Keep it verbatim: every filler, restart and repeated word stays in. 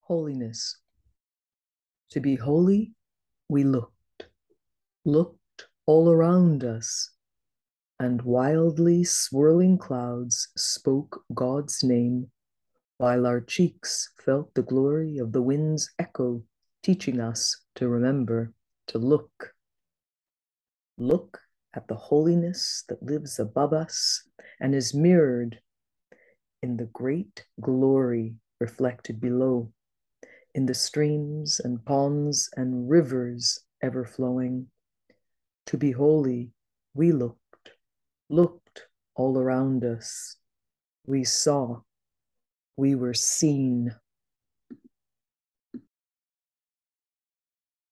Holiness. To be holy, we looked, looked all around us, and wildly swirling clouds spoke God's name, while our cheeks felt the glory of the wind's echo, teaching us to remember to look. Look at the holiness that lives above us and is mirrored in the great glory reflected below, in the streams and ponds and rivers ever flowing. To be holy, we looked, looked all around us. We saw, we were seen.